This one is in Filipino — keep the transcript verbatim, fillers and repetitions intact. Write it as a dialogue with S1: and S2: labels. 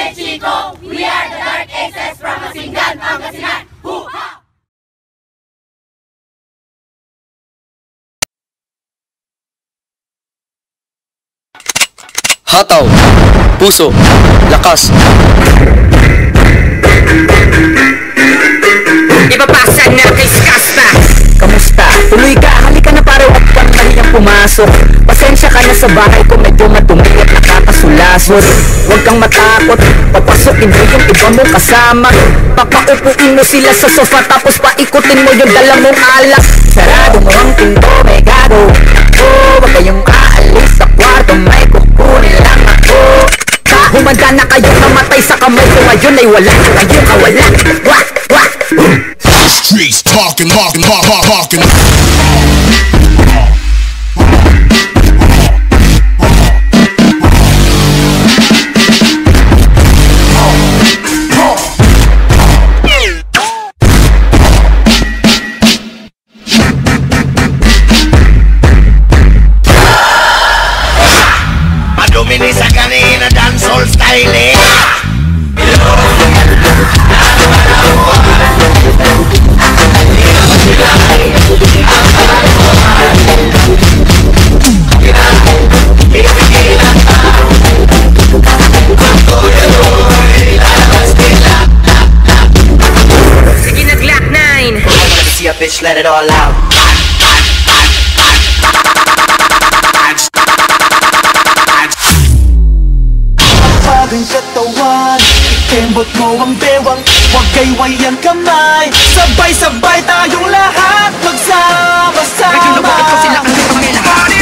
S1: and Chiko, we are the Dark Aces from Asingan, Pangasinan. Hoo-ha!
S2: Hataw, puso, lakas.
S3: Ipapasan na kay Skasta. Kamusta? Tuloy ka, halika na para wag kang mahiyang pumasok. Pasensya ka na sa bahay ko, medyo madumi at nakakasulasot. Huwag kang matakot, papasokin mo yung iba mong kasama. Papaupuin mo sila sa sofa, tapos paikutin mo yung dala mong alak. Sarado mo ang pinto, may gago. Oh, wag kayong aalis sa kwarto, may kukunin lang ako. Humanda na kayo, namatay sa kamay ko, ngayon ay wala kayong kawala. Wah, wah.
S4: Streets talking, talking, talking, talking.
S5: Madumini sa kanina dancehall style eh.
S3: Sige na Glock nine.
S5: I wanna see a bitch let it all out.
S6: Paging katawan, ikembot mo ang bewang, huwag kayway ang kamay. Sabay-sabay tayong lahat magsama-sama.
S3: Medyo na bakit ko sila ang pangailangan.